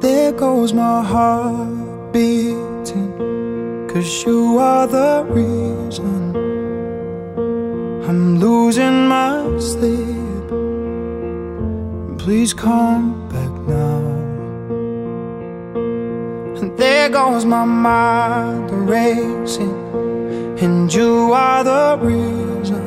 there goes my heart beating, 'cause you are the reason I'm losing my sleep. Please come back now. And there goes my mind racing, and you are the reason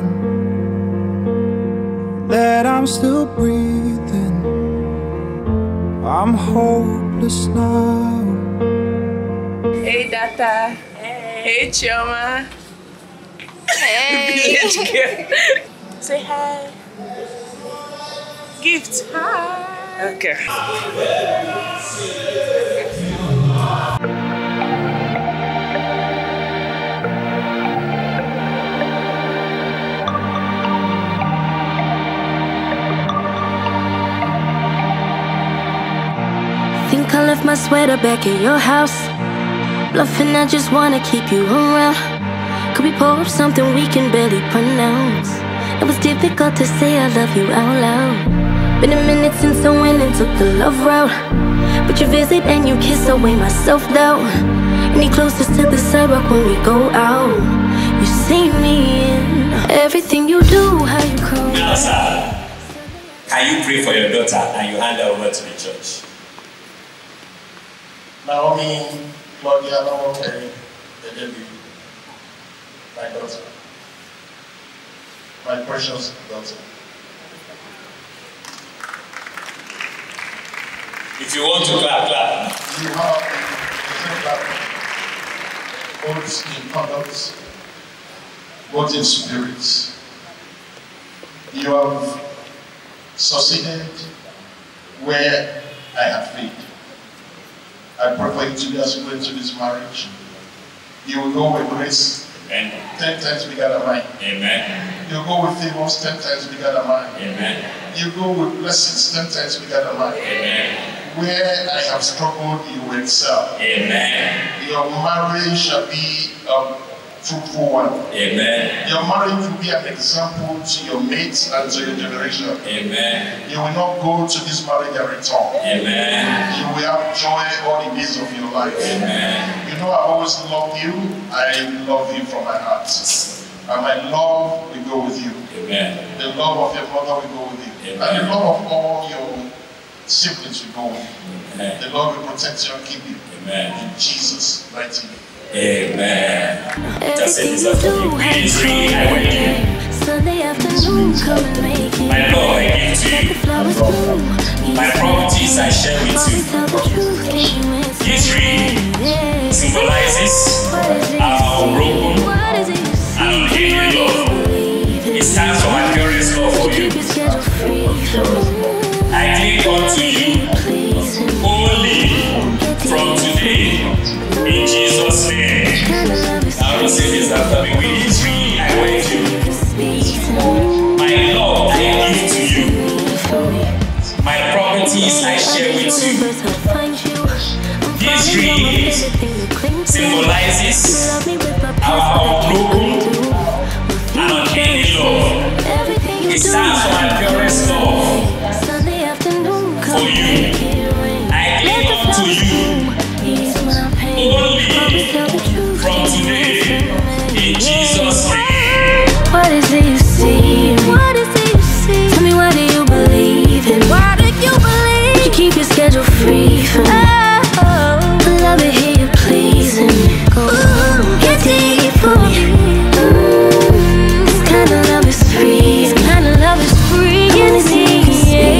that I'm still breathing. I'm hopeless now. Hey Data. Hey. Hey Chioma. Hey. Say hi. Gift. Hi. Okay. Think I left my sweater back at your house. Bluffing, I just wanna keep you around. Could we pour up something we can barely pronounce? It was difficult to say I love you out loud. Been a minute since I went and took the love route, but you visit and you kiss away my self-doubt. Any closest to the sidewalk when we go out, you see me in everything you do, how you call. Now, sir, can you pray for your daughter and you hand her over to the church? Naomi, Claudia, Naomi, the lady, my daughter, my precious daughter. If you want to clap, clap. You have both in conduct, both in spirit. You have succeeded where I had failed. I pray for you to be as you go into this marriage. You will go with grace. Amen. 10 times bigger than mine. Amen. You go with favors 10 times bigger than mine. Amen. You go with blessings 10 times bigger than mine. Amen. Where I have struggled, you will excel. Amen. Your marriage shall be a fruitful one. Amen. Your marriage will be an example to your mates and to your generation. Amen. You will not go to this marriage and return. Amen. You will have joy all the days of your life. Amen. You know I always love you. I love you from my heart. And my love will go with you. Amen. The love of your mother will go with you. Amen. And the love of all your siblings will go with you. Amen. The Lord will protect you and keep you. Amen. In Jesus' mighty name. Amen. Everything you do, how you call. Sunday afternoon, come and make it. My Lord, I give to Let the you. flowers bloom. My properties I share with Always you. tell the truth, keep you in This tree symbolizes our broken What is it you see? and unchanging love. It stands for my purest love for you. Keep your schedule free from I cling unto you only from today. In Jesus' name. Now receive this after me. With this tree I wed you. My love I give to you. My properties I share with you. This tree symbolizes our unbroken and unchanging love. It stands for my purest love for you. I cling unto you only from today. In Jesus' name. What is it you see? What is it you see? Tell me, what do you believe in? Why do you believe? Would you keep your schedule free for me? I love it here, you pleasing me. Go get deep for me. This kind of love is free. This kind of love is free. What is it you see?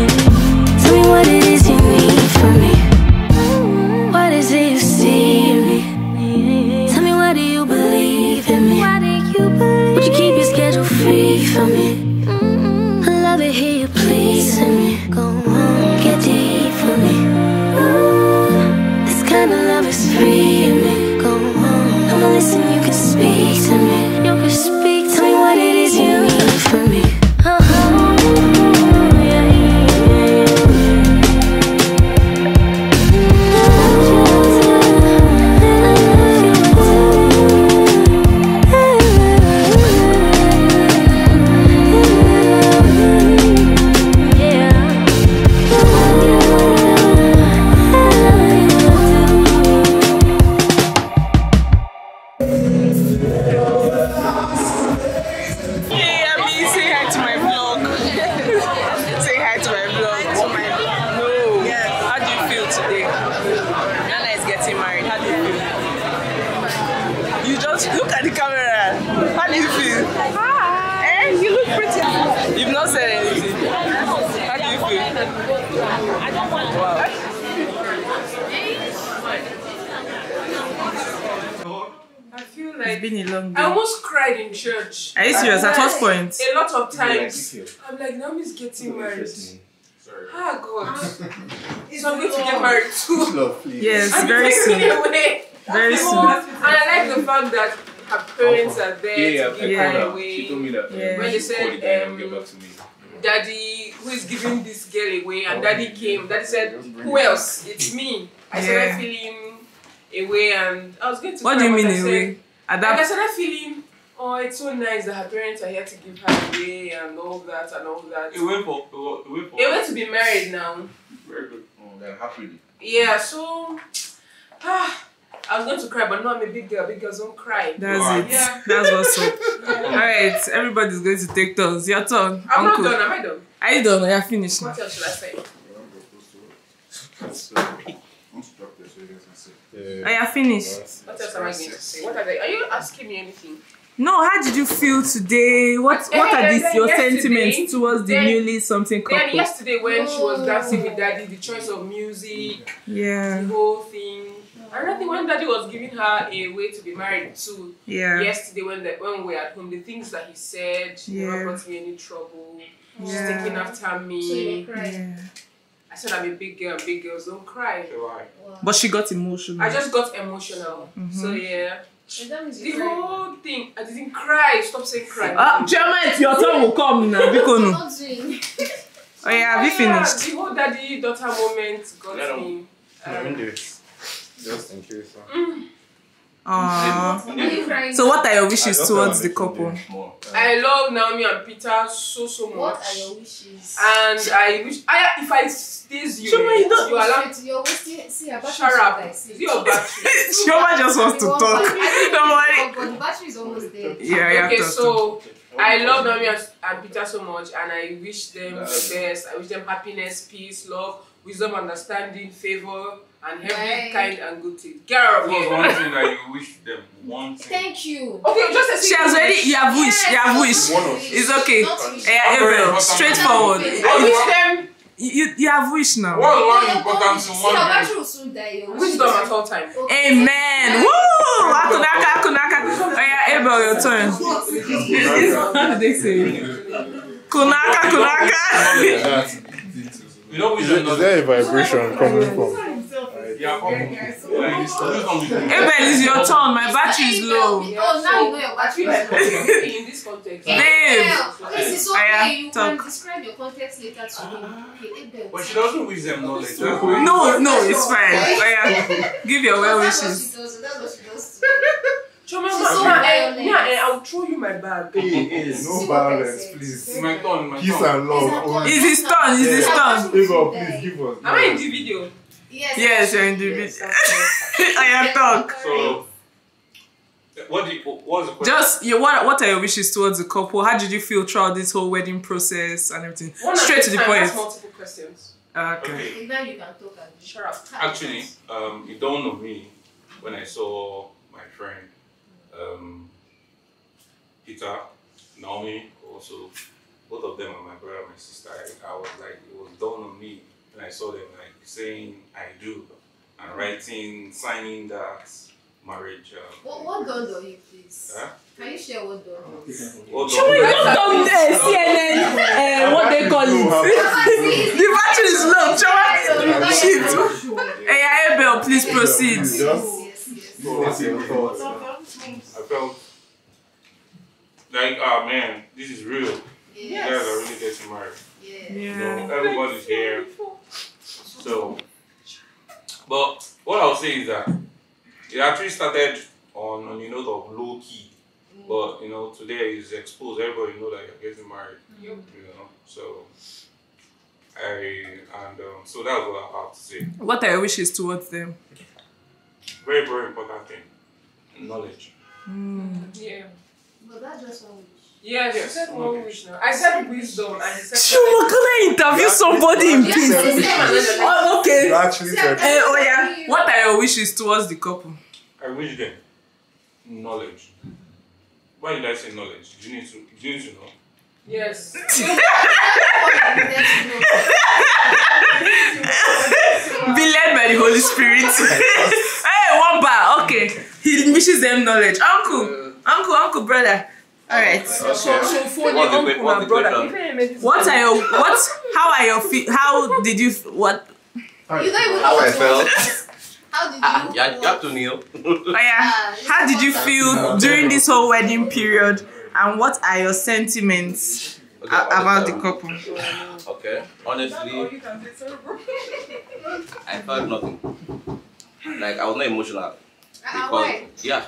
Tell me what it is you need from me. What is it you see in me? Look at the camera. How do you feel? Hi. You look pretty. You've not said anything. How do you feel? I don't want to. Wow. I feel like It's been a long day. I almost cried in church. Are you serious? At what point? A lot of times. I'm like, Naomi's getting married. Ah, God. So I'm going to get married too. Yes, I'm very soon. away. Very soon. And I like the fact that her parents are there to give her away. She told me that. Yeah. When they said, get back to me. Daddy, who is giving this girl away? And Daddy came. Daddy said, who else? It's me. I started feeling away, and I was going to What cry, do you but mean I said, away? At like I that started feeling, oh, it's so nice that her parents are here to give her away and all that and all that. Away for. They went to be married now. Very good. Then happily. Yeah, so I was going to cry, but no, I'm a big girl. Big girls don't cry. That's it. Yeah. That's what's up. Alright, everybody's going to take turns. Your turn. I'm Uncle. not done. Am I done? Are you done? You're finished now. What else should I say? Are you finished? What else am I going to say? What are you asking me anything? No, how did you feel today? What are these your sentiments towards the newly something Then couple? yesterday when she was dancing with Daddy, the choice of music, Yeah. the whole thing. Another thing when Daddy was giving her a way to be married too. Yeah. Yesterday when we were at home, the things that he said, she never brought me any trouble. She's taking after me. So you cried? Yeah. I said I'm a big girl, and big girls don't cry. But she got emotional. I just got emotional. So yeah. And that means The you cried. whole thing, I didn't cry. Stop saying cry. Chairman, your turn will come now. I'm Bikono. not doing. Oh yeah, have you finished? The whole daddy-daughter moment got me. Just in case. Aww. Are you crying? So what are your wishes towards the couple? I love Naomi and Peter so much. What are your wishes? And I wish if I stays you, Shoma, you don't- you allow. You're wasting. See, your battery Shut is up. like Is it your battery? Shoma just wants to talk. Don't worry. But the battery is almost dead. Yeah, Okay, talk. so I love Naomi and Peter so much, and I wish them the best. I wish them happiness, peace, love, wisdom, understanding, favor, and every kind and good thing. Get out of What's here. one thing that you wish them? One thing. Thank you. Okay, just a She has already. You have wished. You have wished. It's okay. Yeah, Ariel, straightforward. I wish them You have wished now. What's one Your important God, to see, one your thing? battery will soon die. Your wisdom at all times. Amen. Woo! Akunaka. Oh yeah, Abel, your turn. How do they say? Kunaka. You know which Is there a vibration coming from? Yeah, Abel, it's your turn. My battery is low. Oh, now you know your battery is low. In this context. Babe. This is Aya, okay. You talk. can describe your context later to me. Okay, Abel. but she doesn't wish them knowledge. No, it's fine. Oh yeah, give your well That's what wishes. she does. That's what she does. Choma, She's so I'll throw you my bag. No violence, please. My turn, my Peace turn. and love. Only. It's his turn. It's his turn. Abel, please give us. Am I in the video? Yes, you're in the video. I am talk. So, what's the question? Just what are your wishes towards the couple? How did you feel throughout this whole wedding process and everything? Straight to the point. Ask multiple questions. Okay. Now you can talk again. Shut up. Actually, it dawned on me when I saw my friend Peter, Naomi, also both of them are my brother and my sister. I was like, it was dawned on me when I saw them like saying I do and writing, signing that marriage. What dawned on you, please? Huh? Can you share what dawned on you? What Should we dawned- don't come there, CNN, what they call it? The battery is low. Shit. Hey, Abel, please proceed. Just what's your thoughts? I felt like, oh man, this is real. You guys are really getting married. You know, everybody's here. So, but what I'll say is that it actually started on the note of low key. But you know, today is exposed. Everybody know that you're getting married. You know, so so that's what I have to say. What are your wishes towards them? Very, very important thing. Knowledge. Yeah. But that's just one wish. Yeah, she said one wish now. I said wisdom and he said Shuma, can I interview somebody in peace? Oh, okay. You actually said Oh yeah. What are your wishes towards the couple? I wish them knowledge. Why did I say knowledge? Do you need to know? Yes. Be led by the Holy Spirit. Hey, one bar. Okay. He wishes them knowledge. Uncle, brother. All right. So for the uncle and brother. How did you, what? You don't even How I felt. How did you? You have to kneel. Oh yeah. How did you feel during this whole wedding period? And what are your sentiments about the couple? Okay. Honestly, I felt nothing. Like, I was not emotional. Why? Yeah.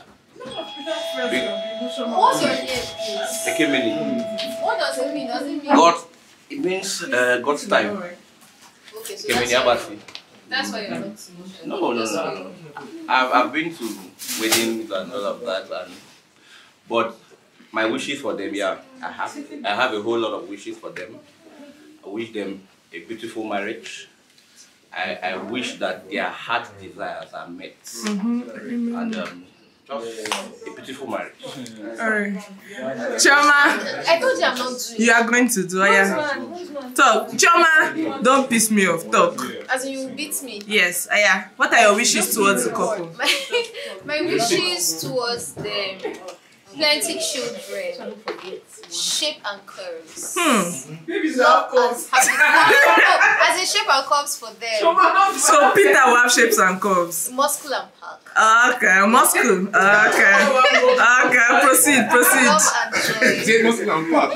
What's your name, please? Ekemini. What does it mean? Does it mean? God, it means God's time. Okay, so Ekemini Abasi. that's why you're not emotional. No. I've been to weddings and all of that, but my wishes for them, yeah, I have a whole lot of wishes for them. I wish them a beautiful marriage. I wish that their heart desires are met, and just a beautiful marriage. Alright. Chioma, I told you I'm not doing. you are going to do it. Talk. Chioma, don't piss me off. Talk. As in, you beat me. Yes, Aya. What are your wishes towards the couple? My wishes towards them: plenty children, shape and curves. Love and happiness. As in shape and curves for them. So Peter will have shapes and curves. Muscle and pack. Okay, muscle. Okay, proceed. Love and joy. Muscle and pack.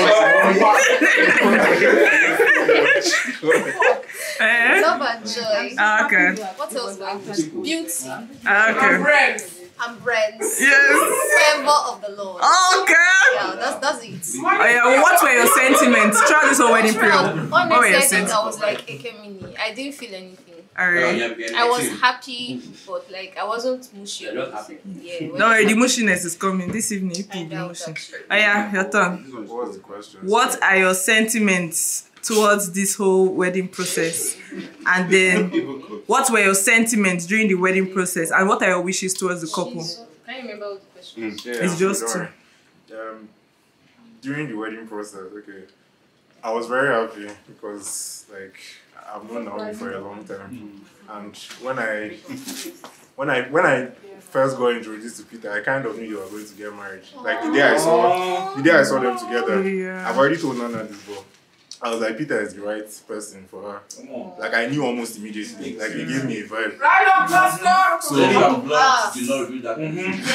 Love and joy. Okay. What else do I wish? Beauty Okay. and friends. Yes. Favor of the Lord. Okay. Yeah, that's it. Oh yeah, what were your sentiments throughout this whole wedding period? What were your Honestly, I think sentiments? I was like Ekemini. I didn't feel anything. Alright. I was happy, but like I wasn't mushy. You're just happy. Yeah. Don't worry, the mushiness is coming this evening. You feel the motion. Oh yeah, your turn. What was the question? What are your sentiments towards this whole wedding process? And then, what were your sentiments during the wedding process? And what are your wishes towards the couple? Can you remember what the question was? Yeah, It's just two. During the wedding process, okay, I was very happy because like I've known Naomi for a long time, and when I first got introduced to Peter, I kind of knew you were going to get married. Like the day I saw them together, Yeah. I've already told Nana this, but I was like, Peter is the right person for her. Like I knew almost immediately. Like he gave me a vibe. Right on, Pastor! So Lady of blood did not reveal that. When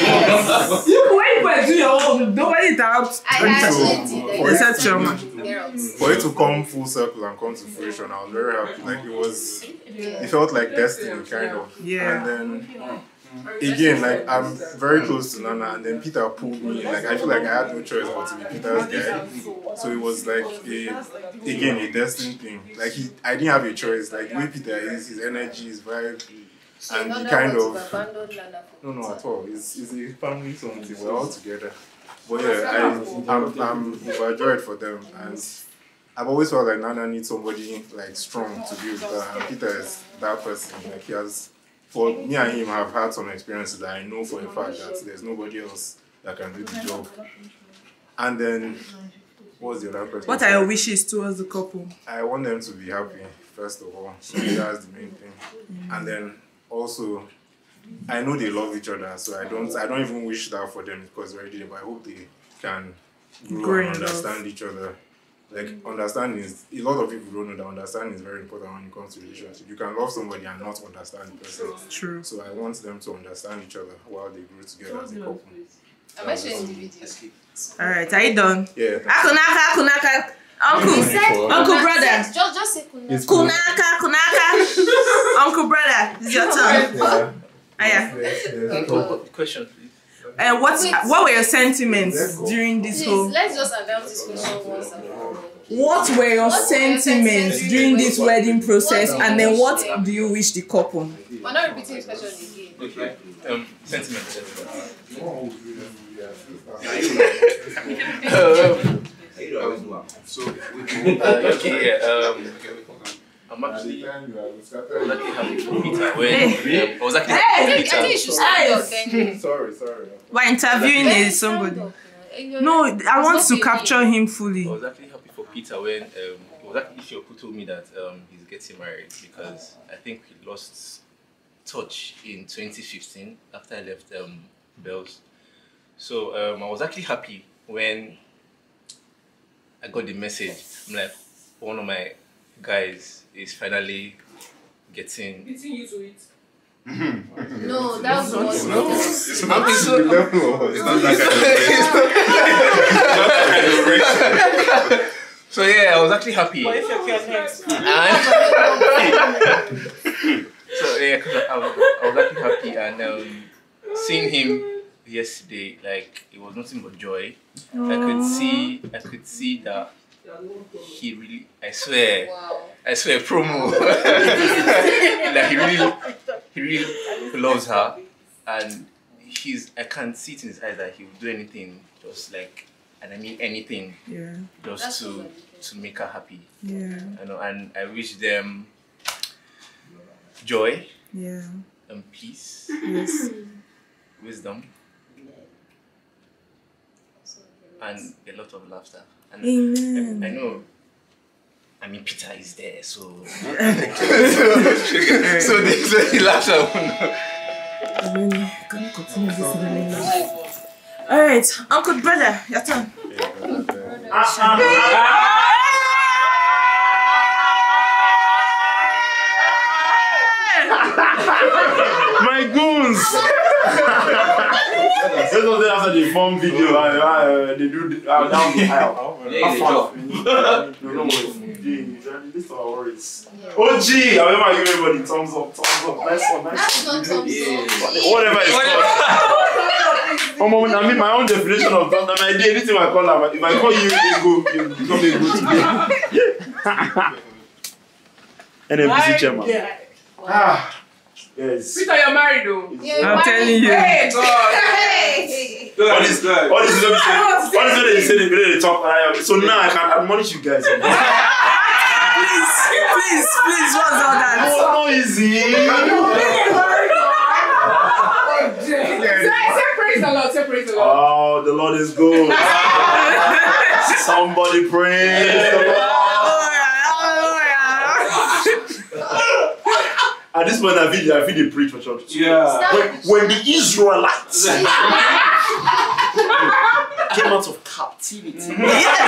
you were doing your own, nobody interrupts. I actually did. for Except Chioma. For it to come full circle and come to fruition, I was very happy. Like it felt like destiny, kind of. Yeah. And then again, like I'm very close to Nana, and then Peter pulled me. Like I feel like I had no choice but to be Peter's guy. So it was like a destiny thing. Like I didn't have a choice. Like the way Peter is, his energy, his vibe, and he kind of no at all. It's a family something. We're all together. But yeah, I'm overjoyed for them, and I've always felt like Nana needs somebody like strong to be with her, and Peter is that person. Like he has, for me and him, have had some experiences that I know for a fact that there's nobody else that can do the job. And then, what's the other question? What are your wishes towards the couple? I want them to be happy, first of all. So that's the main thing. And then also, I know they love each other, so I don't even wish that for them because they're already there, but I hope they can grow and understand each other. Like understanding is, a lot of people don't know that understanding is very important when it comes to relationship. You can love somebody and not understand the person. True. So I want them to understand each other while they grow together as a couple. Am I showing the video? Alright, are you done? Yeah. Kunaka. Uncle brother. Just say Kunaka. Uncle brother, it's your turn. The question, please. What were your sentiments during this whole? Let's just announce this question once and for all. What were your sentiments during this wedding process, and then what do you wish the couple? We're not repeating this question again. Okay. Sentiments. I'm actually By the time you are happy for Peter when I was actually I happy think for you Peter. should stand up, Kenny. Sorry. We're interviewing somebody. No, I want to capture him fully. I was actually happy for Peter when it was actually Ishio who told me that he's getting married because I think he lost touch in 2015 after I left Bells. So I was actually happy when I got the message. I'm like, one of my guys is finally getting you to it. No, that was not. It's not that kind of So yeah, I was actually happy. What if you're next? So yeah, cause I was actually happy and seeing him yesterday, like it was nothing but joy. I could see that he really, I swear, promo. Like he really loves her, and I can see it in his eyes that he would do anything, just like, and I mean anything, just to make her happy. Yeah. You know, and I wish them joy, and peace, wisdom, and a lot of laughter. And Amen. I know. I mean, Peter is there, so so he laughs at one. Can you continue this really long? Alright, Uncle Brother, your turn. My goons! This was after the form video. They do down the aisle. No this our worries. Oh gee, I remember you everybody thumbs up. Nice one. That's not thumbs up. Whatever it's called. I mean my own definition of thumbs up. Anything I call her, if I call you ego, you become ego today. NFBC chairman. Yes. Peter, you're married though. I'm telling you. Hey God. What is they say they talk. So now I can admonish you guys. Please, what's all that? No easy. Say praise the Lord. Oh, the Lord is good. Somebody praise the Lord. At this point, I feel they preach for church. Yeah. When the Israelites came out of captivity. Yes.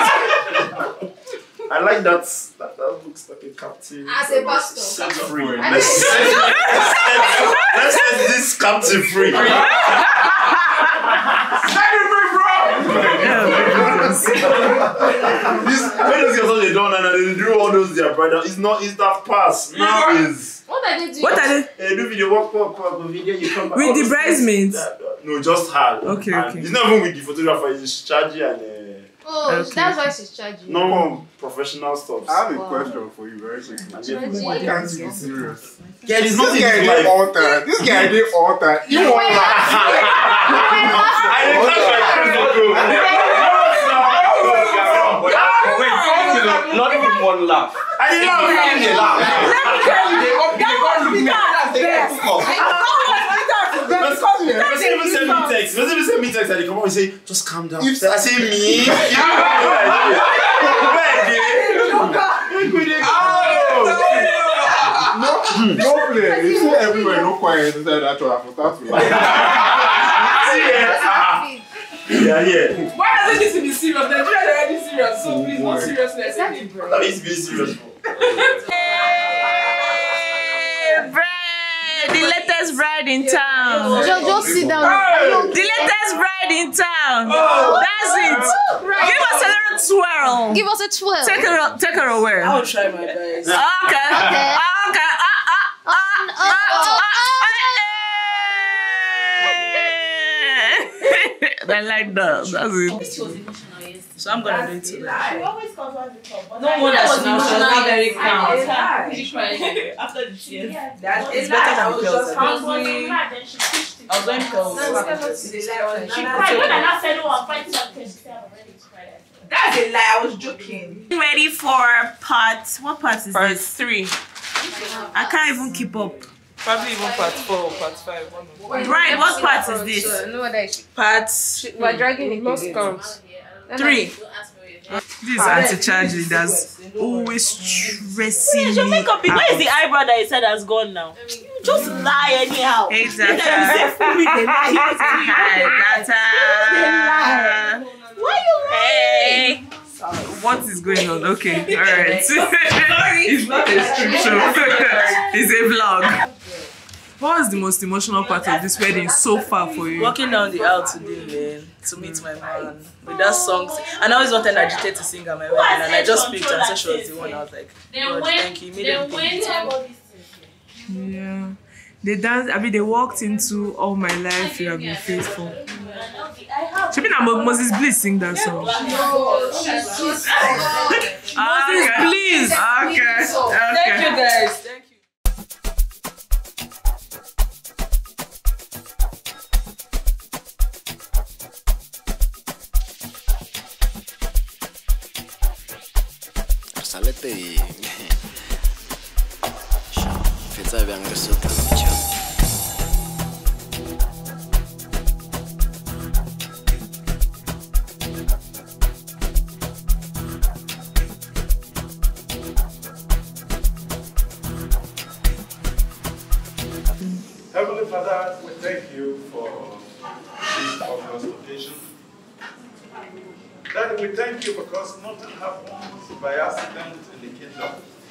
I like that. That looks like a captive. As a pastor. Set free. Let's set this captive free. Set him free, bro. When those guys they done and they do all those their brother, it's that pass. Now is. What are they doing? They do video walk video. You come back. With the bridesmaids? No, just her. Okay. It's not even with the photographer. It's charging and. That's why she's charging. No professional stuff. I have a question for you very quickly. Why can't you be serious? Yeah, it's not this guy did alter. This guy did alter. You won't laugh. Not even one laugh. I didn't laugh. Let's even send me text. Let's even send me text and they come up and say, just calm down. I say me. No play. You see everywhere, no quiet inside that one. I start to laugh. Yeah. Why doesn't this be serious? Nigeria is already serious, so please, not seriousness. That is being serious. The latest bride in town. Just sit down. The latest bride in town. That's it. Give us a little twirl. Give us a twirl. Take her away. I'll try my best. Okay. I like that. That's it. So I'm gonna do it today. She always comes on the top. No wonder she was very calm. After the tears. It's better than pills. I was hungry. Then she pushed it. I was going to She cried. When I said, oh, I'm fighting something, she said, I'm ready to cry. That's a lie. I was joking. Ready for what part is part this? 3. I can't even keep up. Probably even part 4 or part 5. Right, what part is this? No, that is Part. we're dragging it. Lost count. 3. These anti-charge leaders always stressing me. Where is the eyebrow that you said has gone now? You just lie anyhow. Hey, Data. Why you lying? Hey. What is going on? Okay, alright. It's not a stream show. It's a vlog. What was the most emotional part of this wedding so far for you? Walking down the aisle today, man, to meet my man with that song. And I always wanted Agitated to sing at my wedding, and I just picked her and said she was the one. I was like, God, thank you. Made everything. Yeah. They danced, they walked into All My Life You Have Been Faithful. Should Moses Bliss sing that song? Moses Bliss! Okay. Thank you guys. Thank you. Salete y fetsa bjang re sotla motho. Heavenly Father, we thank you for this August occasion. Daddy, we thank you because nothing happens by accident in the kingdom.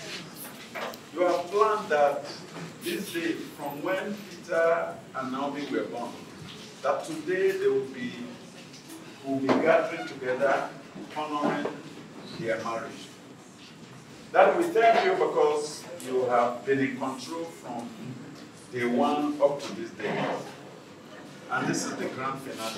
You have planned that this day, from when Peter and Naomi were born, that today they will be gathering together, honoring their marriage. Daddy, we thank you because you have been in control from day one up to this day. And this is the grand finale.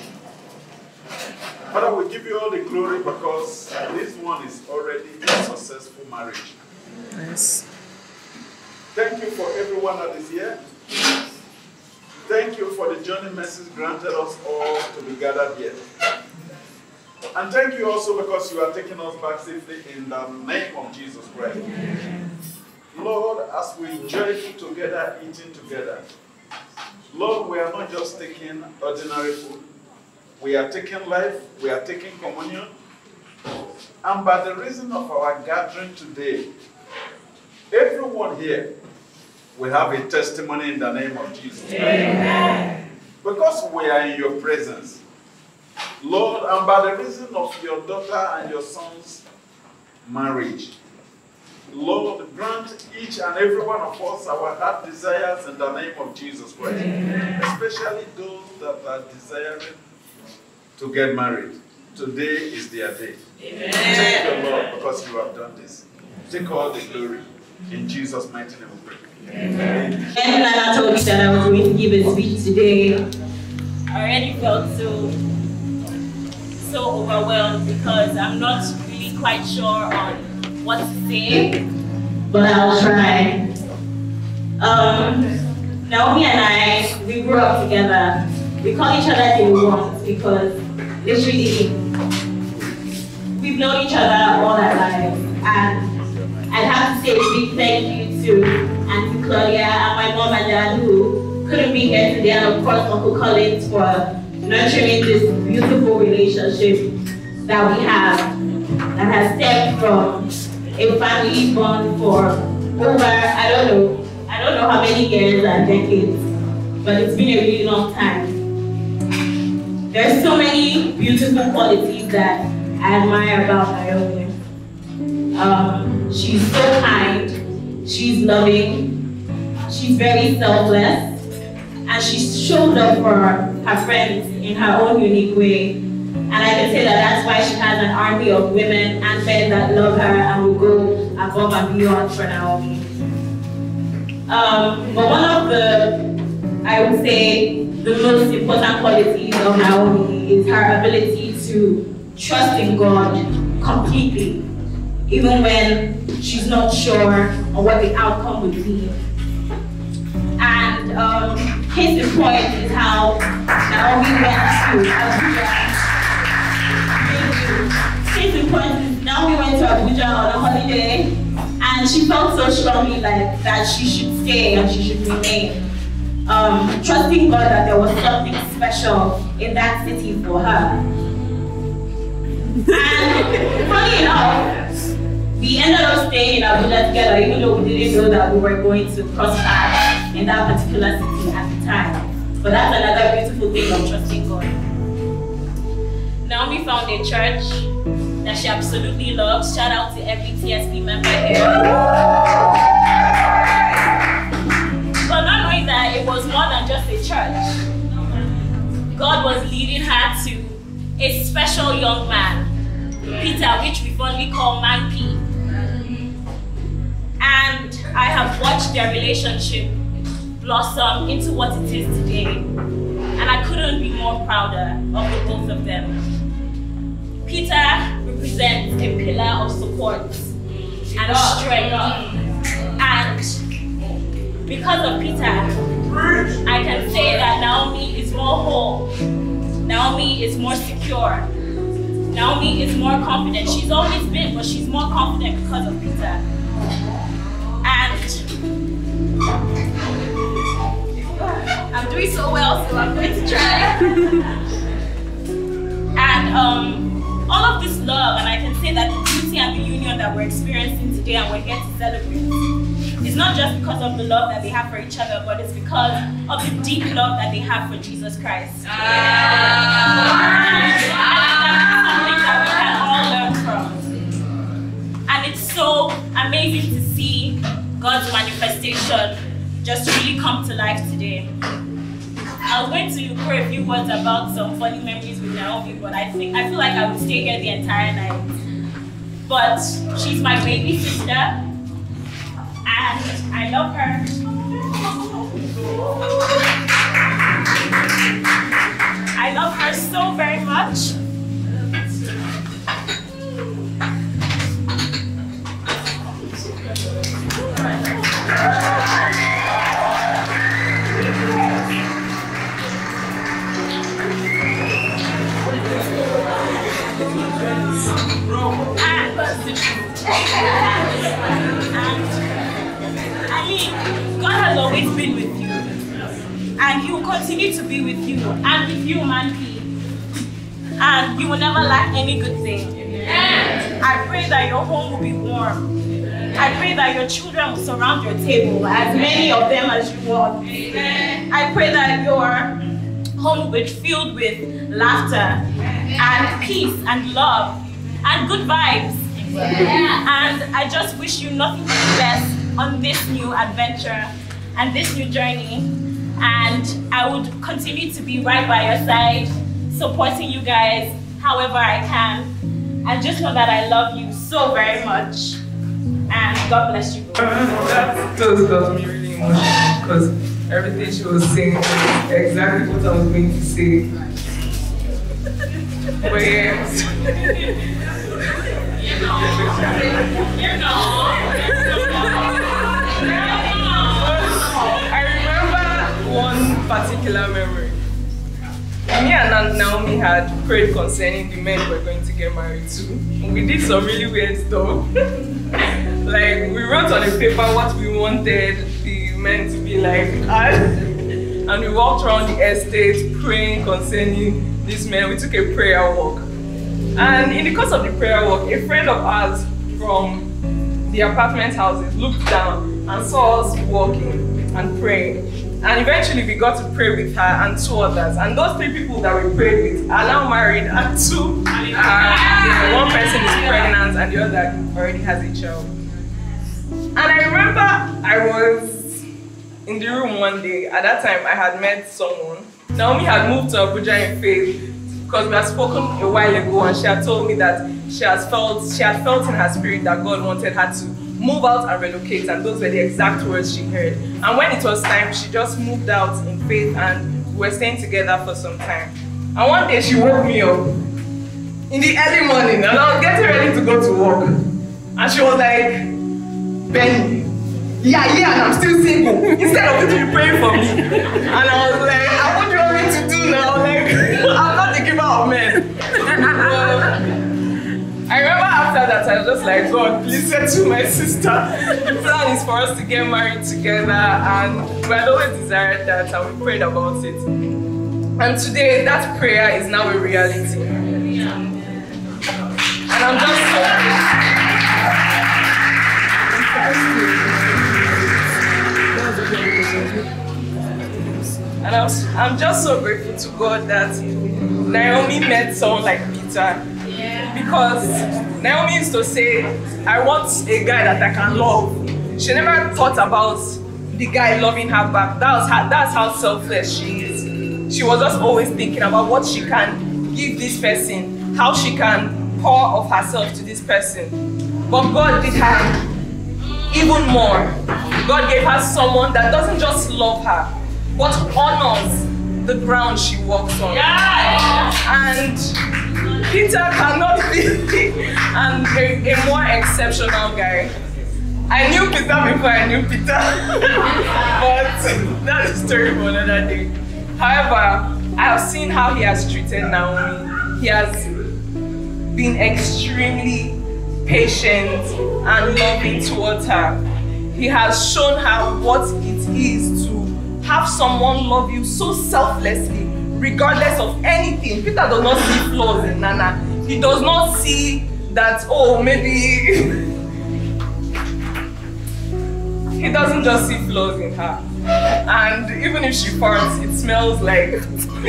Father, we give you all the glory because this one is already a successful marriage. Yes. Thank you for everyone that is here. Thank you for the journey mercies granted us all to be gathered here. And thank you also because you are taking us back safely in the name of Jesus Christ. Lord, as we joyful together, eating together, Lord, we are not just taking ordinary food. We are taking life, we are taking communion. And by the reason of our gathering today, everyone here will have a testimony in the name of Jesus. Amen. Because we are in your presence. Lord, and by the reason of your daughter and your son's marriage, Lord, grant each and every one of us our heart desires in the name of Jesus Christ. Amen. Especially those that are desiring to get married. Today is their day. Amen. Thank you, Lord, because you have done this. Take all the glory. In Jesus' mighty name we pray. Amen. When Nana told me that I was going to give a speech today, I already felt so overwhelmed because I'm not really quite sure on what to say, but I'll try. Naomi and I, we grew up together. We call each other the ones because literally we've known each other all our lives. And I'd have to say a big thank you to Auntie Claudia and my mom and dad who couldn't be here today, and of course Uncle Collins for nurturing this beautiful relationship that we have that has stemmed from a family bond for over, I don't know how many years and decades, but it's been a really long time. There's so many beautiful qualities that I admire about Naomi. She's so kind, she's loving, she's very selfless, and she showed up for her friends in her own unique way. And I can say that that's why she has an army of women and men that love her and will go above and beyond for Naomi. But one of the, I would say, the most important qualities of Naomi is her ability to trust in God completely, even when she's not sure on what the outcome would be. And case in point is how Naomi went to Abuja. Case in point is now we went to Abuja on a holiday, and she felt so strongly like that she should stay and she should remain. Trusting God that there was something special in that city for her. And funny enough, we ended up staying in Abuja together, even though we didn't know that we were going to cross paths in that particular city at the time. But that's another beautiful thing of trusting God. Naomi found a church that she absolutely loves. Shout out to every TSP member here. But not knowing that it was more than just a church. God was leading her to a special young man, Peter, which we fondly call Man P. And I have watched their relationship blossom into what it is today. And I couldn't be more prouder of the both of them. Peter represents a pillar of support and strength. And because of Peter, I can say that Naomi is more whole. Naomi is more secure. Naomi is more confident. She's always been, but she's more confident because of Peter. And I'm doing so well, so I'm going to try. And all of this love, and I can say that the beauty and the union that we're experiencing today and we're here to celebrate, is not just because of the love that they have for each other, but it's because of the deep love that they have for Jesus Christ. That's something that we can all learn from. And it's so amazing to see God's manifestation just really come to life today. I was going to pour a few words about some funny memories with Naomi, but I feel like I would stay here the entire night. But she's my baby sister, and I love her. I love her so very much. I mean, God has always been with you, and He will continue to be with you, and with you, Man P. And you will never lack any good thing. I pray that your home will be warm. I pray that your children will surround your table, as many of them as you want. I pray that your home will be filled with laughter and peace and love and good vibes. And I just wish you nothing but the best on this new adventure and this new journey. And I would continue to be right by your side, supporting you guys however I can. And just know that I love you so very much. And God bless you. That just got me really emotional because everything she was saying was exactly what I was going to say. But yes. I remember one particular memory. Me and Naomi had prayed concerning the men we're going to get married to. And we did some really weird stuff. Like, we wrote on a paper what we wanted the men to be like, and we walked around the estate praying concerning these men. We took a prayer walk. And in the course of the prayer walk, a friend of ours from the apartment houses looked down and saw us walking and praying. And eventually we got to pray with her and two others. And those three people that we prayed with are now married, and two are, one person is pregnant and the other already has a child. And I remember I was in the room one day. At that time I had met someone. Naomi had moved to Abuja in faith because we had spoken a while ago, and she had told me that she had felt in her spirit that God wanted her to move out and relocate, and those were the exact words she heard. And when it was time, she just moved out in faith, and we were staying together for some time. And one day she woke me up in the early morning, and I was getting ready to go to work. And she was like, "Benny, yeah, and I'm still single," instead of you praying for me. And I was like, "What do you want me to do now? Like, I'm not the giver of men." I remember I was just like, God, please settle my sister. The plan is for us to get married together, and we had always desired that, and we prayed about it. And today, that prayer is now a reality. And I'm just I'm just so grateful to God that Naomi met someone like Peter. Because Naomi used to say, I want a guy that I can love. She never thought about the guy loving her back. That's how selfless she is. She was just always thinking about what she can give this person, how she can pour of herself to this person. But God did her even more. God gave her someone that doesn't just love her, but honors the ground she walks on. And Peter cannot be a more exceptional guy. I knew Peter before I knew Peter, but that's a story for another day. However, I have seen how he has treated Naomi. He has been extremely patient and loving towards her. He has shown her what it is to have someone love you so selflessly, regardless of anything. Peter does not see flaws in Nana. He does not see that, oh, maybe... He doesn't just see flaws in her. And even if she farts, it smells like perfume.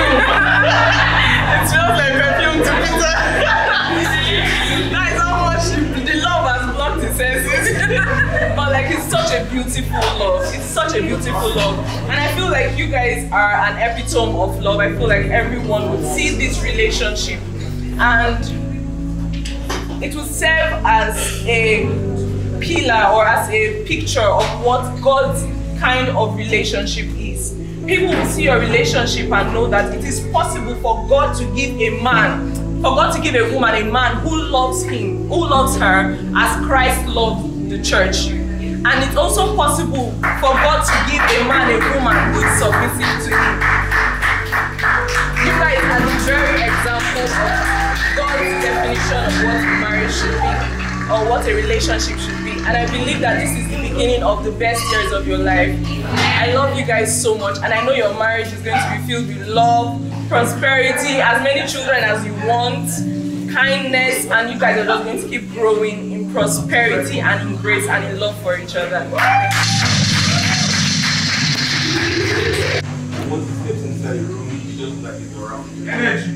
It smells like perfume to Peter. That is how much the love has blocked his senses. But like, it's such a beautiful love. It's such a beautiful love. And I feel like you guys are an epitome of love. I feel like everyone would see this relationship and it will serve as a pillar or as a picture of what God's kind of relationship is. People will see your relationship and know that it is possible for God to give a man, for God to give a woman a man who loves him, who loves her as Christ loved the church. And it's also possible for God to give a man a woman who is submissive to him. You guys are the very example of God's definition of what marriage should be, or what a relationship should be. And I believe that this is the beginning of the best years of your life. I love you guys so much, and I know your marriage is going to be filled with love, prosperity, as many children as you want, kindness, and you guys are just going to keep growing in prosperity and in grace and in love for each other. Once he steps inside the room, he just like he's around. Energy!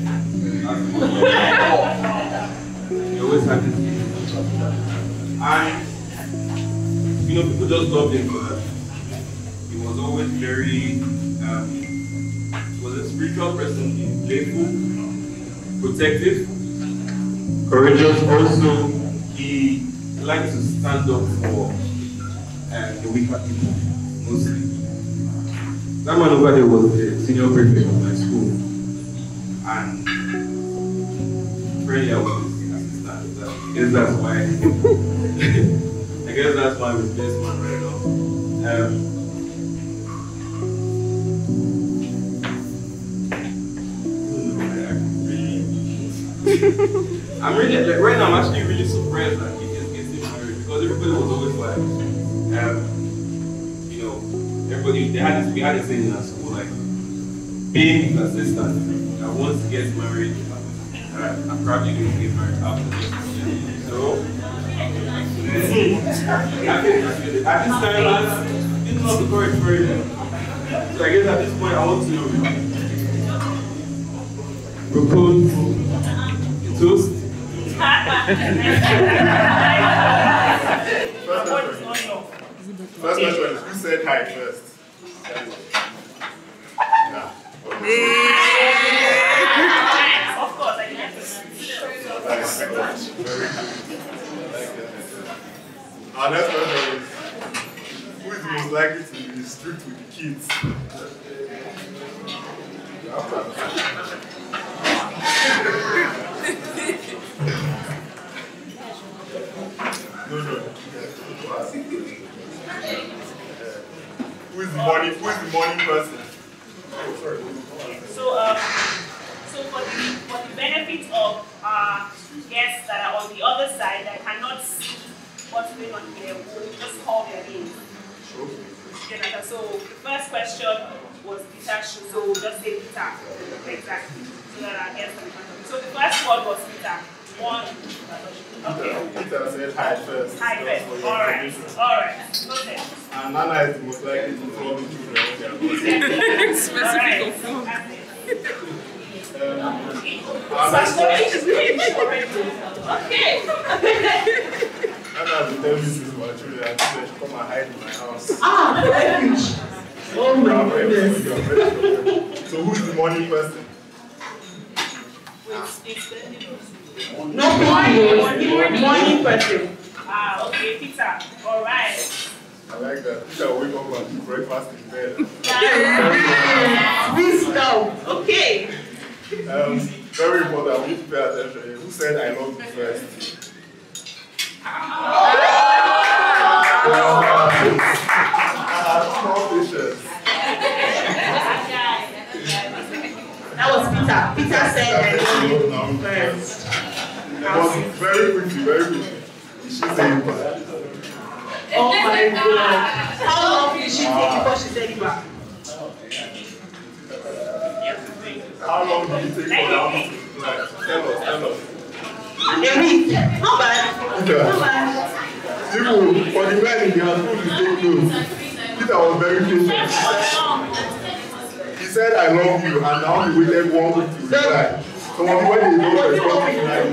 He always had this. And, you know, people just loved him for that. He was always very, he was a spiritual person, playful, protective, courageous. Also, he liked to stand up for the weaker people, mostly. That man over there was the senior prefect of my school. And apparently I was his assistant. I guess that's why. I guess that's why we're best man right now. I'm really, like, right now I'm actually really surprised that he just gets married, because everybody was always like, you know, everybody, we had this thing in our school, like, being his assistant, that once he gets married, I'm probably going to get married after this. So, at this time, I didn't have the courage for it. So I guess at this point, I want to propose a toast. First question is, who said hi first? Of course, I did. Our next question is, who is most likely to be strict with the kids? No. Who is the morning person? So for the benefit of our guests that are on the other side that cannot see what's going on here will just call their name. Jonathan. So the first question was Peter, so we'll just say Peter. Exactly. So that our guests can remember. So the first one was Peter. One. Okay. Peter said hi first. Hi first. Alright. Alright. Okay. And Nana is most likely to follow me through. Specific of food. Okay. Nana will tell me this is my children and she come and hide in my house. Refuge. Oh my goodness. So who is the morning person? No morning person. Okay, Peter. Alright. I like that. Peter wake up and do breakfast in bed. Wisdom. Okay. Very important. We need to pay attention. Who said I love you first? That was Peter. Peter said I love you first. It was very quickly, very quickly. She said it back. Oh my God. How long did she take before she said it back? How long did it take for that? Tell us. A week. Not bad. Not bad. Even for the men in the house, who is so close. Peter was very patient. He said, I love you, and now he waited 1 week to reply. So when they don't respond, he will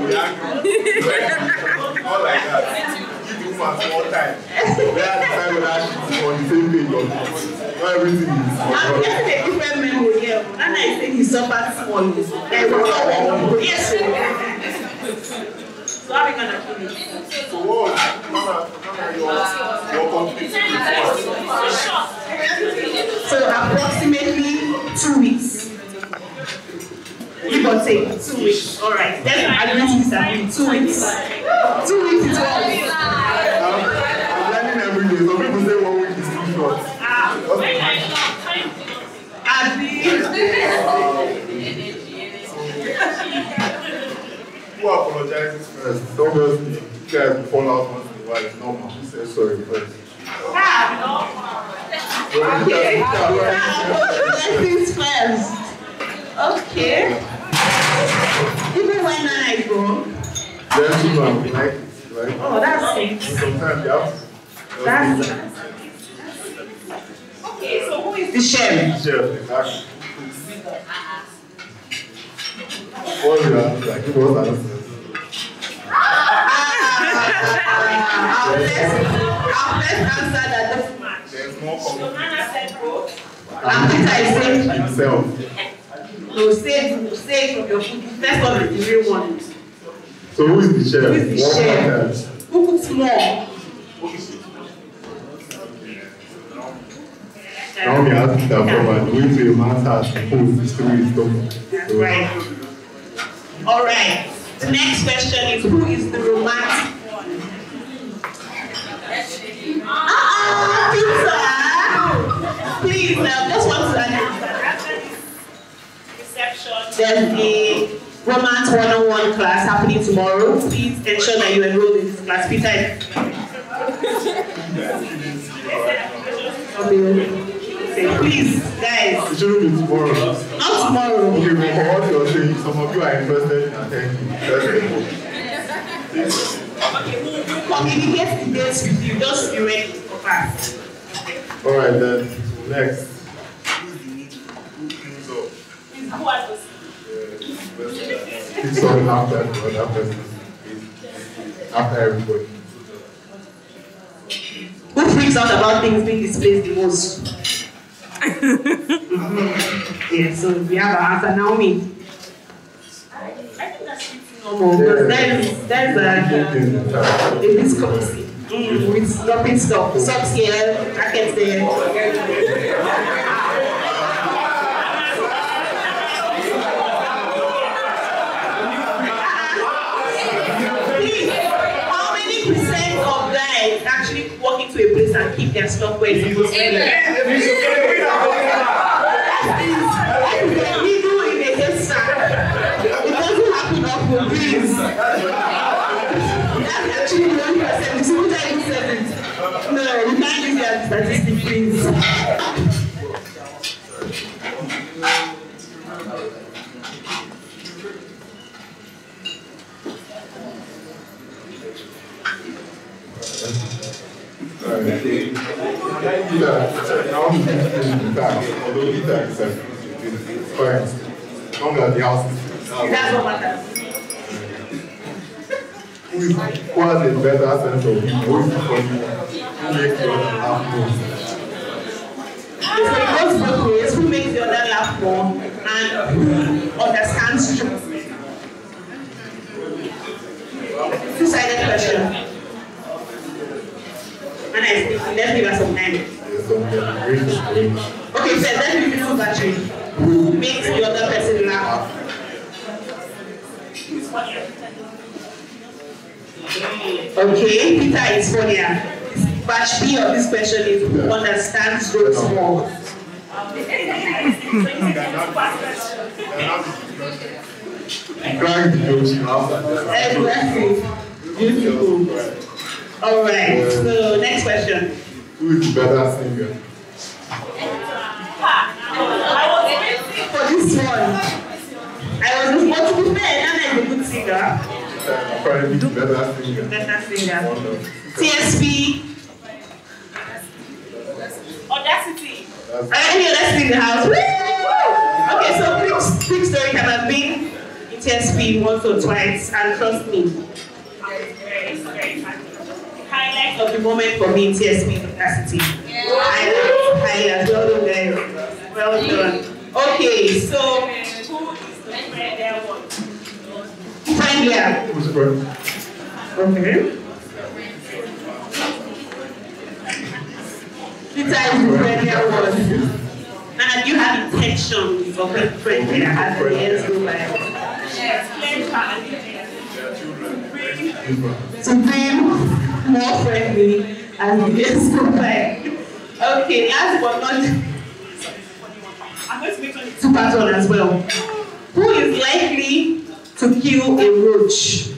not like that. Give the woman small time. They have to decide whether she's on the same page or not. Not everything is. I'm getting a different memo here. And I said he suffered small. Yes. So how are we going to do it? So what was your complete So approximately 2 weeks. Give or take 2 weeks. Alright. Then I agree to disagree. 2 weeks. 2 weeks is what? I'm learning every day. Some people say 1 week is too short. Who apologizes first? Obviously, you guys will fall out once in a while. It's normal. Say sorry first. Blessings first. Okay. Even when I go. Gentlemen, like, oh, that's it. Sometimes you have. That's it. Okay, so who is the chef? Chef, exactly. What is your answer? Give us an answer. Our best answer that doesn't match. There's more common. So Nana said both. And Peter is saying himself. No, say it from your food. First one is the real one. So who is the chef? Who is the chef? Who cooks more? Now me ask that from going to a man's house and post the story is done. That's right. Alright. The next question is who is the romantic one? Peter! Please, just want to announce that after this reception, there's a romance one-on-one class happening tomorrow. Please ensure that you enroll in this class. Peter. Please, guys. It shouldn't be tomorrow. Not tomorrow. Okay, but for what you're saying, some of you are interested in attending. Okay, we'll communicate the dates with you. Just be ready for class. Alright, then. Next. Who are those? It's all after the other person. After everybody. Who freaks out about things being displayed the most? Yeah, so we have our answer. Naomi. I think that's normal because that is a discrepancy with stopping stuff. Socks here, jackets there. Please, how many percent of guys actually walk into a place and keep their stuff where it's supposed to be? That is illegal in a hairstyle. It doesn't happen often. people, please. That's actually the only percent. You see what I even said it? No, we can't use that statistic, please. That's what matters. Who has a better sense of humor? Who is funny? Who makes you laugh more? So it goes both ways. Who makes the other laugh more and who understands truth? Two-sided question. And I think let's give us some time. Okay, so let's give you two battery. Who makes the other person laugh? Okay, Peter is funnier. Batch B of this question is who understands jokes more. Exactly. Beautiful. Alright, so next question. Who is the better singer? For this one, I was supposed to be fair, Nana is a good singer. Apparently, better singer. Better singer. TSP. Audacity. Any Audacity in the house? Woo! Okay, so quick story time. I've been in TSP once or twice, and trust me, highlight of the moment for me in TSP is Audacity. Highlight. Well done, guys. Well done. Okay, so who is the friendlier one? Friendlier. Who's the friend? Okay. Peter is the friendlier one. And you have intention of being friendly as the years go by. To be more friendly as the years go by. Okay, last but not I'm going to make two part one as well. Who is likely to kill a roach?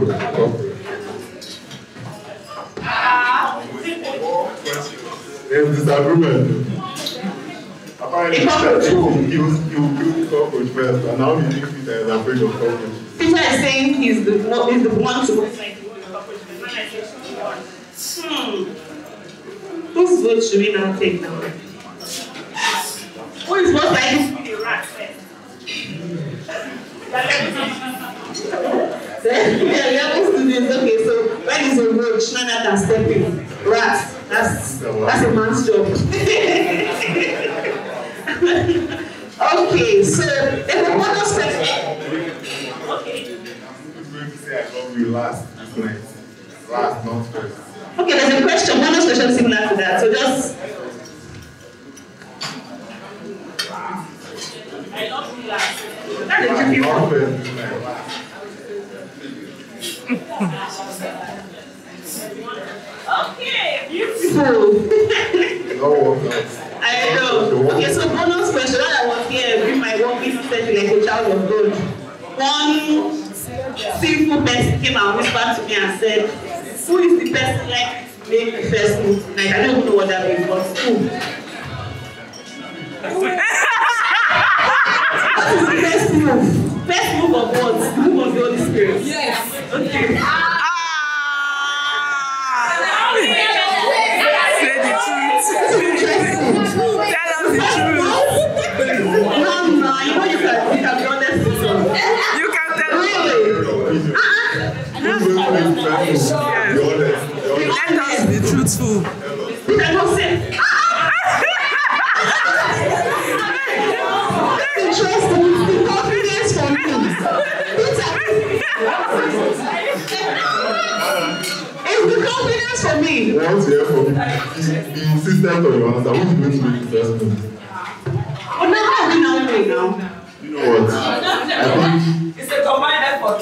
There's disagreement. Apparently, he will kill the cockroach first, and now he thinks Peter is afraid of cockroach. Peter is saying he's the one to whose vote should we now take now? Who is most likely to be the rat first? Level students, okay, so when is a roach, Nana can step in. Rat, that's a man's job. Okay, so there's a bonus question. Okay. Who's going to say I love you last this night? Last, not first. Okay, there's a question, bonus question similar to that. So just I love you last. That's a tricky one. Okay, beautiful. I know. Okay, so bonus question. When I was here, with my work business like a child of God. One sinful person came and whispered to me and said, "Who is the person like to make the first move?" Like, I don't even know what that means, but who? What is the first move? First move of what? The move of the Holy Spirit. Yes. Okay. Say the truth. Tell us the truth. No, you know you can be honest with them. You can tell me. Really? Yes. Let us be truthful. You cannot say. Interesting. The confidence for me. It's the confidence for me. Once you hear from me, be insistent on your answer. Who's going to make the first move? Oh, no, how do you know me now? You know what? I think it's a combined effort.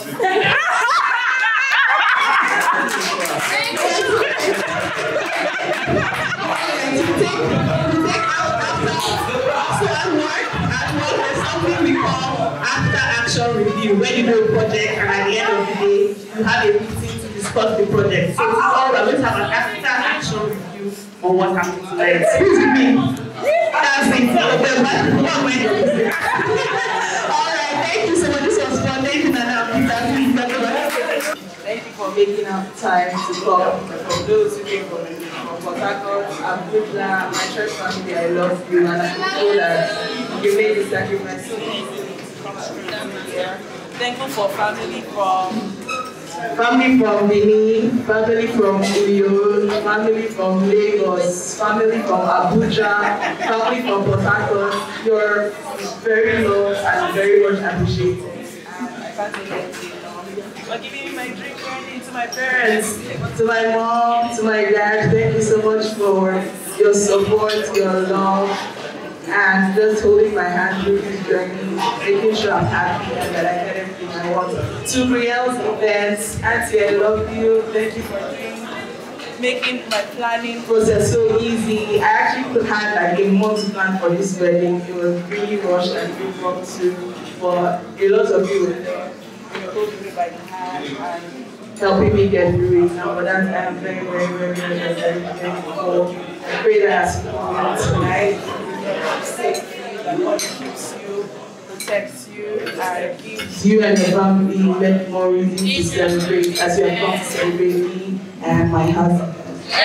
So at work, there's something we call after action review. you when you do a project and at the end of the day, you have a meeting to discuss the project. So this is all we're going to have an after action review on what happened today. Excuse me. That's it. Alright, thank you so much. This was fun. Thank you, Nana. Thank you for making up time to come. For those who came from Port Harcourt, Abuja, my church family, I love you, and I know that you made the sacrifice so easy to come here. Thankful for family from Benin, family from Uyo, family from Lagos, family from Abuja, family from Port Harcourt. You're very loved and very much appreciated. I can't say anything. For giving me my drink journey, to my parents, to my mom, to my dad. Thank you so much for your support, your love, and just holding my hand through this journey, making sure I'm happy and that I get everything I want. To Brielle's events, Auntie, I love you. Thank you for making my planning process so easy. I actually had like a month plan for this wedding. It was really rushed and impromptu, but a lot of you were there. Holding me by the hand and helping me get through it. Now, but that I am very, very, very, very, very, very grateful. I pray that as you come out tonight, you safely, that God keeps you, protects you, and gives you and your family many more reasons to celebrate as you have come to celebrate me and my husband.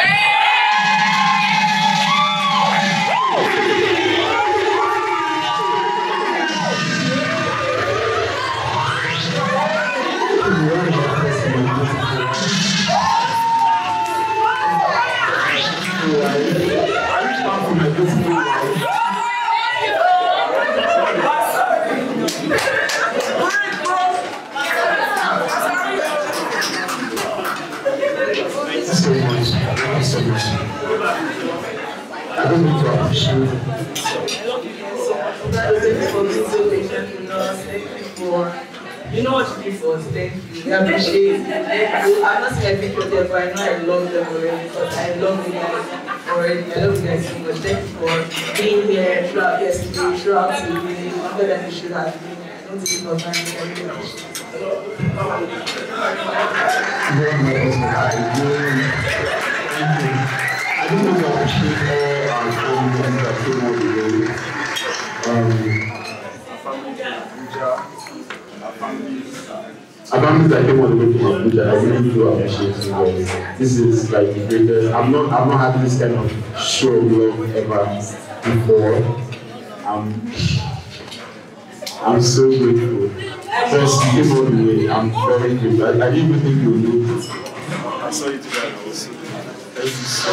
I don't need to appreciate it. You know what you did for us, thank you. We appreciate it. I'm not saying I think you're there, but I know I love them already because I love you guys already. I love you guys so much. Thank you for being here throughout yesterday, throughout today, longer than you should have been. I don't think you're fine. I don't know if I appreciate all our friends that came all the way. Our families that came all the way from Abuja, I really do appreciate you guys. This is like the greatest. I've not had this kind of show of love ever before. I'm so grateful. First, you came all the way. I'm very grateful. I didn't even think you would do it. I saw you today also. Thank you so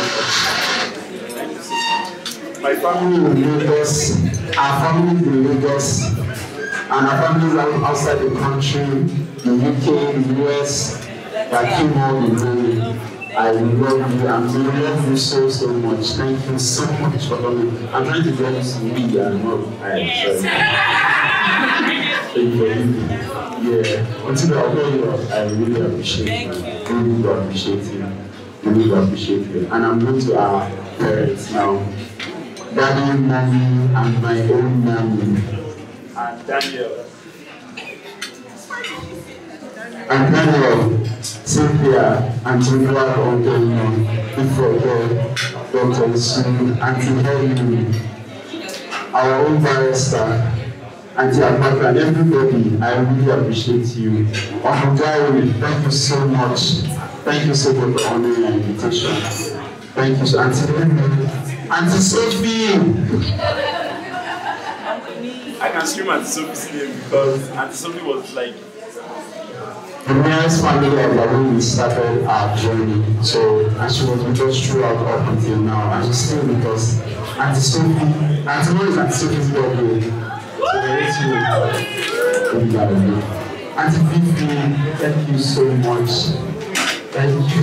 much. My family in Lagos, our family in Lagos, and our families outside the country, the UK, the US, that came all the way. I love you and we love you so much. Thank you so much for coming. I'm trying to get you to me and not Thank you for you. Yeah. Until I know you, I really appreciate you. Really do appreciate you. Really do appreciate you. And I'm going to our parents now. Daddy, mommy, and my own mommy. And Daniel. And Daniel, Cynthia, and Tunua Onkenyo, before Dr. Sun, Auntie Helen, our own barrister, Auntie Abaka, and everybody, I really appreciate you. Diary, thank you so much. Thank you so much for honoring my invitation. Thank you so much. Auntie Sophie! I can scream Auntie Sophie's name because Auntie Sophie was like the nearest family of when we started our journey. So, and she was with us throughout up until now, and she's still with us. Auntie Sophie, Auntie Mo is Auntie Sophie's birthday. So there is you. Auntie Vivi, thank you so much. Thank you.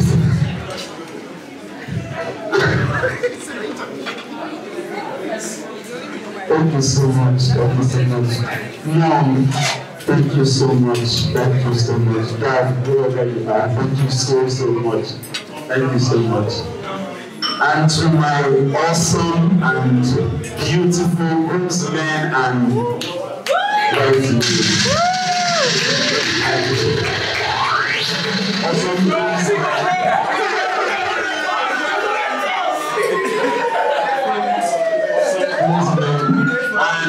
Thank you so much. Thank you so much. Mom, thank you so much. Thank you so much. Dad, wherever you are, thank you so much. Thank you so much. And to my awesome and beautiful groomsmen and brides.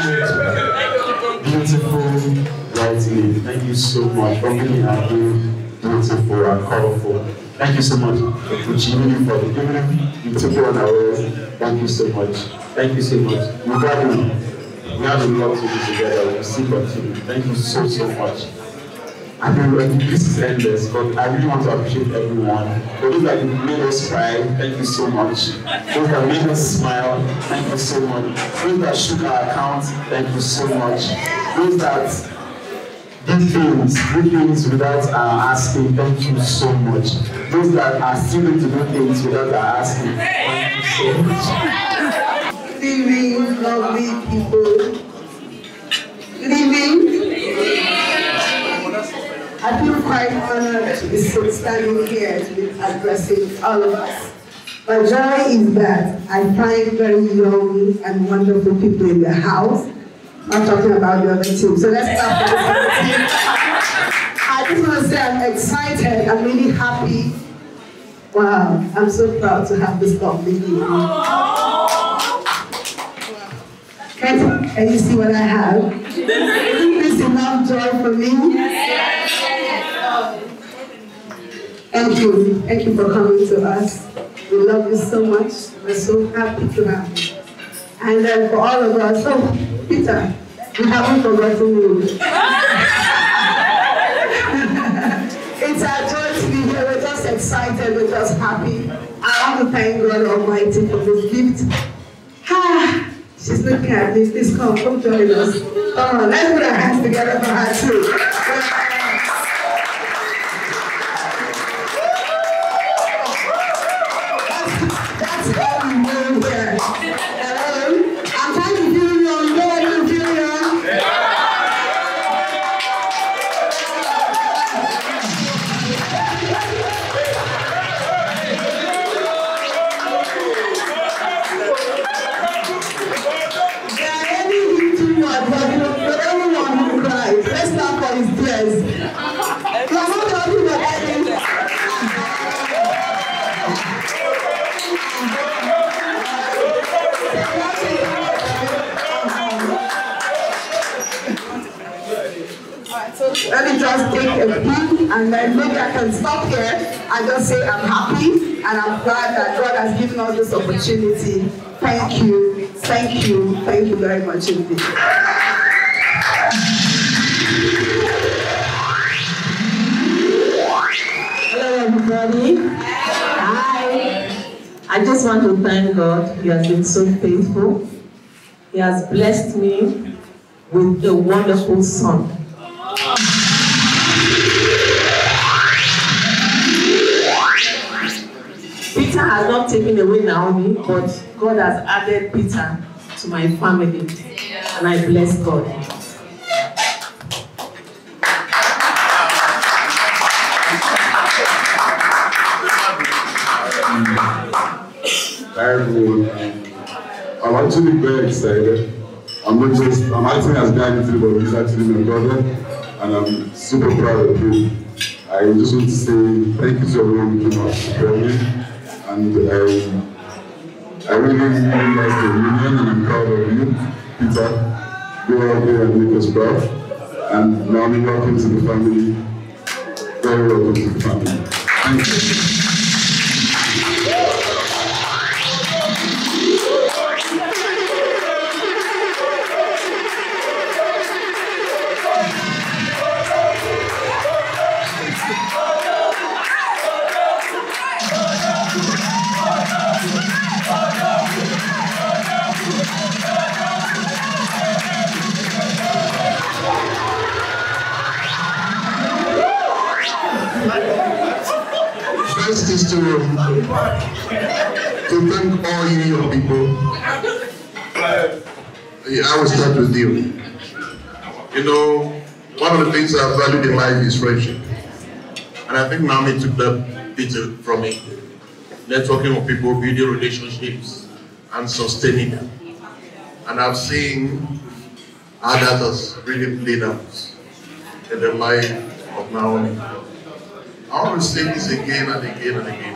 beautiful white lady. Thank you so much for being happy, beautiful and colorful. Thank you so much for Puccini for the evening. You took 1 hour. Thank you so much. Thank you so much. We have a lot to do together. We'll see continue. Thank you so much. I mean, this is endless, but I really want to appreciate everyone. For those that made us cry, thank you so much. Those that made us smile, thank you so much. Those that shook our accounts, thank you so much. Those that did things without asking, thank you so much. Those that are still going to do things without asking, thank you so much. Good evening, lovely people. Good evening. I feel quite honored to be standing here to be addressing all of us. My joy is that I find very young and wonderful people in the house. I'm talking about the other team. So let's start with the other team. I just want to say I'm excited. I'm really happy. Wow, I'm so proud to have this lovely evening. Can you see what I have? Isn't this enough joy for me? Thank you. Thank you for coming to us. We love you so much. We're so happy to have you. And then for all of us, oh, Peter, we haven't forgotten you. It's our joy to be here. We're just excited. We're just happy. I want to thank God Almighty for this gift. She's looking at me. Please come join us. Come on, let's put our hands together for her too. That's how we move here. I'm trying to feel young. You feel young? Let's start for his tears. You are not talking about anything. Let me just take a peek and then maybe I can stop here and just say I'm happy and I'm glad that God has given us this opportunity. Thank you. Thank you. Thank you very much indeed. Hello everybody. Hi. I just want to thank God. He has been so faithful. He has blessed me with a wonderful son. Peter has not taken away Naomi, but God has added Peter to my family. And I bless God. I'm actually very excited. I'm acting as guy but he's actually my brother, and I'm super proud of him. I just want to say thank you to everyone who came out to support me, and I really like the union, and I'm proud of you, Peter. Go out there and make us proud. And Naomi, welcome to the family. Very welcome to the family. Thank you. First is to thank all you people. I will start with you. You know, one of the things I value in life is friendship. And I think Naomi took that bit from me. Networking with people, building relationships, and sustaining them. And I've seen how that has really played out in the life of Naomi. I want to say this again and again and again.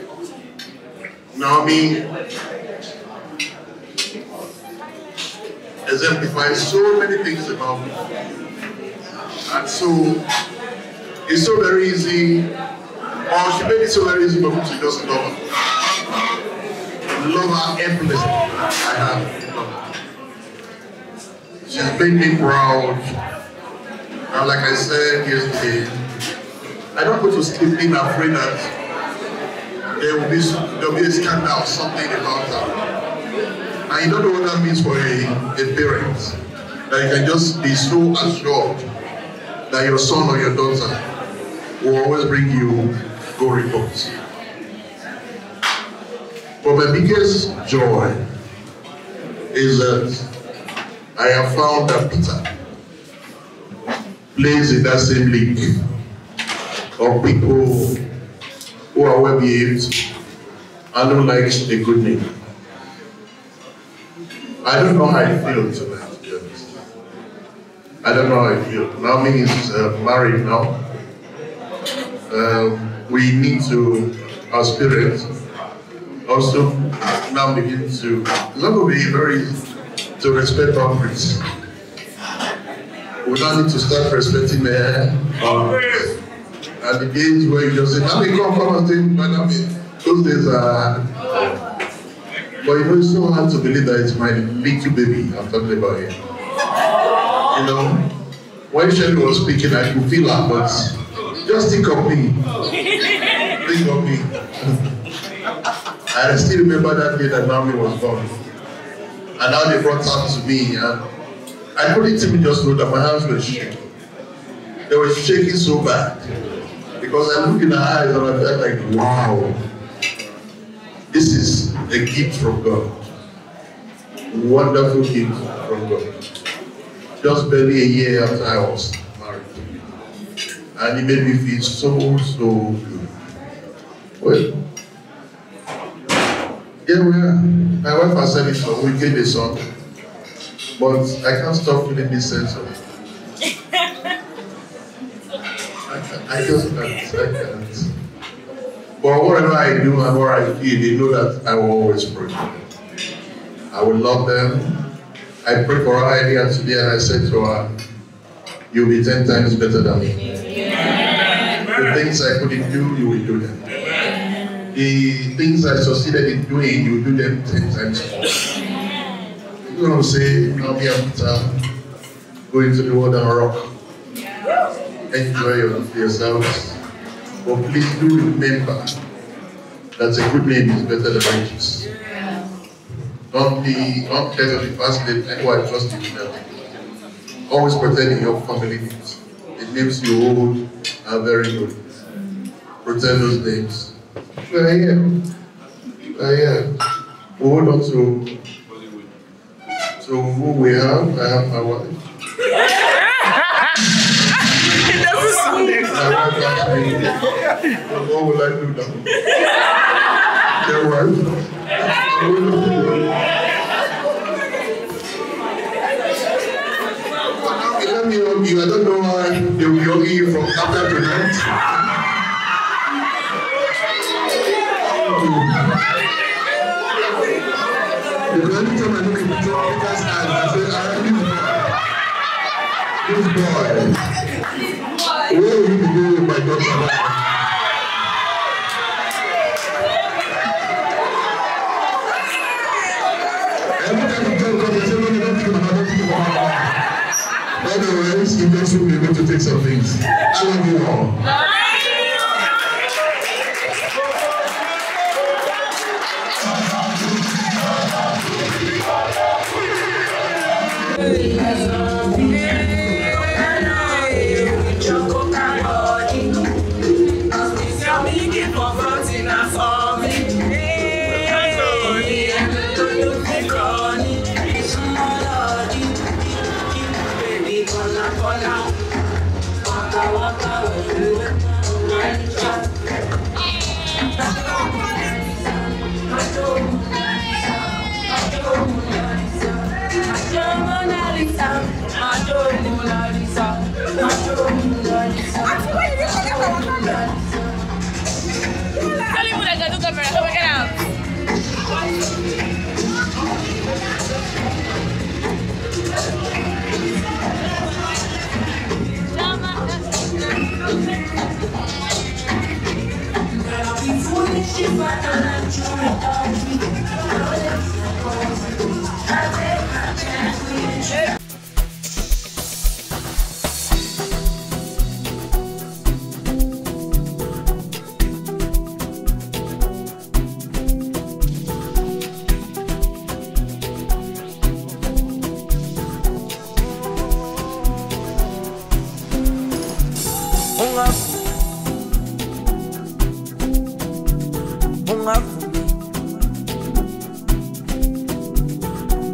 Naomi exemplifies so many things about me. And so, it's so very easy, or she made it so very easy for me to just love her. Love her endlessly. I have loved her. She's made me proud. And like I said yesterday, I don't go to sleep being afraid that there'll be a scandal, something about her. And you don't know what that means for a parent. That you can just be so assured that your son or your daughter will always bring you good reports. But my biggest joy is that I have found that Peter plays in that same league of people who are well behaved and who like a good name. I don't know how I feel tonight, to be honest. I don't know how I feel. Naomi is married now. We need to, as parents, also now begin to, it's not going to be very easy to respect boundaries. We now need to start respecting boundaries. And the days where you just say, Nami, come and stay, Nami. Those days are. But you know, it's so hard to believe that it's my little baby I'm talking about here. You know, when Shelly was speaking, I could feel her, but just think of me. Think of me. I still remember that day that Naomi was born. And now they brought her to me, and I couldn't even just know that my hands were shaking. They were shaking so bad. Because I looked in her eyes and I felt like, wow, this is a gift from God. Wonderful gift from God. Just barely a year after I was married. And it made me feel so good. Well, here we are. My wife has said it, so we get a son. But I can't stop feeling this sense of it. I just can't. But whatever I do and what I feel, they know that I will always pray. I will love them. I prayed for her earlier today and I said to her, you'll be 10 times better than me. The things I couldn't do, you will do them. The things I succeeded in doing, you will do them 10 times more. You're going to say, I'll be a Peter, go into the world and rock. Enjoy yourselves. But please do remember that a good name is better than riches. Don't care of the past name, anyone trust you now. Always protecting your family names. The names you hold are very good. Protect those names. We're here. We're here. We hold on to who we have. I have my wife. It doesn't sound what will I do now? Their wife. Let me hug you. I don't know why they will be hugging you from after tonight. Because every time I look at the door, Peter's eyes, I say, this boy, where will you be doing with my daughter? Every time you tell God, you say, no, you don't think about it. Otherwise, you just will be able to take some things. I love you all.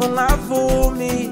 ungavumi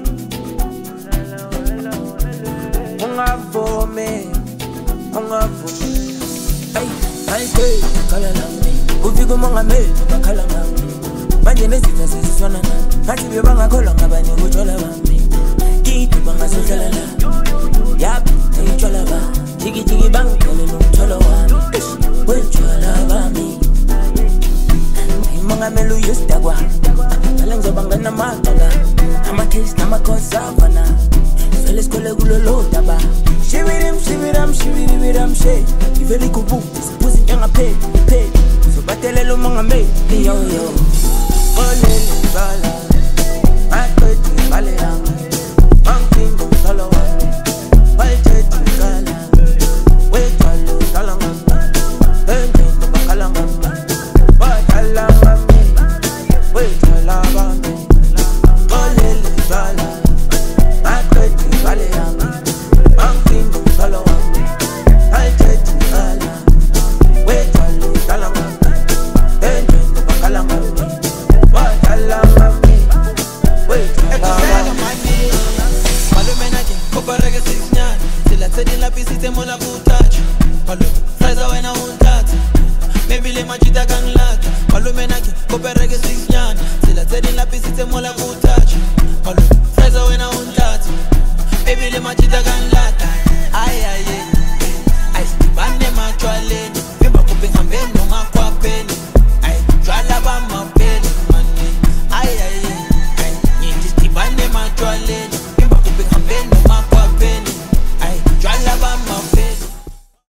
Hey, kala lami ufika umongameli bakhala ngami manje nezitha seziswana ngathi bebangakholwa ngabanye kuthola bami kithi bangasohlala la yap eyithola ba jiki bangicele nomtholo wami wethola bami umongameli uyisdakwa ngale ngizoba ngena maqala ama-case nama-cause afana vele sikhole kulolo daba shibirim she ivele ikubumbi siphuza into engapheli sobatelela umongameli yo olele bala aqedi ibale yami angiphinda umtholo wami wayithetha ikala wethwala udlala ngami engqendo bakhala ngami badlala ngami wethwala bami olele bala aqedi ibale yami angiphinda umtholo wami wayithetha ikala wethwala udlala ngami engqendo bakhala ngami badlala ngami wethwala bami Malume nake kopareke sisinyana sila tsedi la pisite mola kutouch Malume fraza wena untata maybe le majita kanglata Malume nake kopareke sisinyana sila tsedi la pisite mola kutouch Malume fraza wena untata maybe le majita kanglata ay stibane machwaleni vimba kupe ngambeni noma kwapeni ay jwala ba mapeli mani ay nyindi stibane machwaleni